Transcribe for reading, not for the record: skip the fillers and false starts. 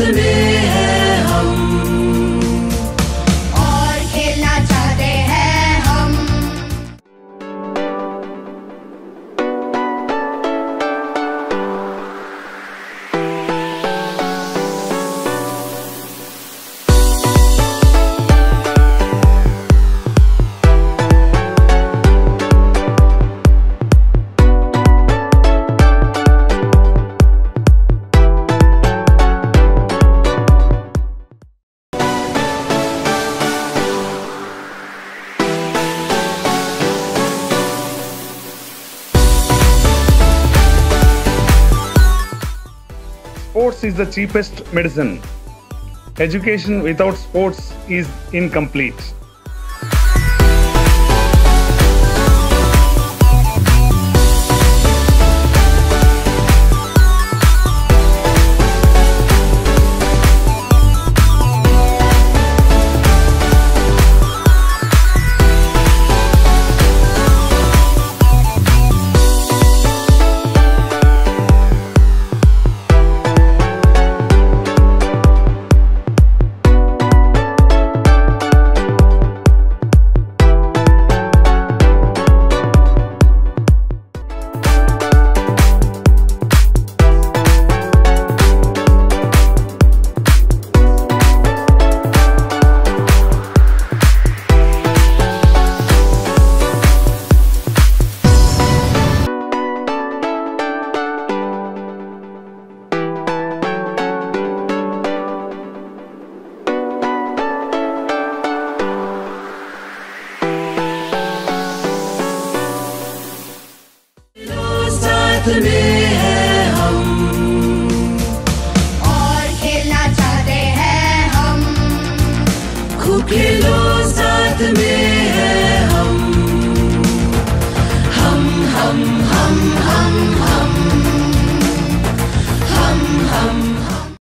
में हैं हम और खेलना चाहते हैं हम। Sports is the cheapest medicine. Education without sports is incomplete. साथ में हैं हम और खेलना चाहते हैं हम। खूब खेलो साथ में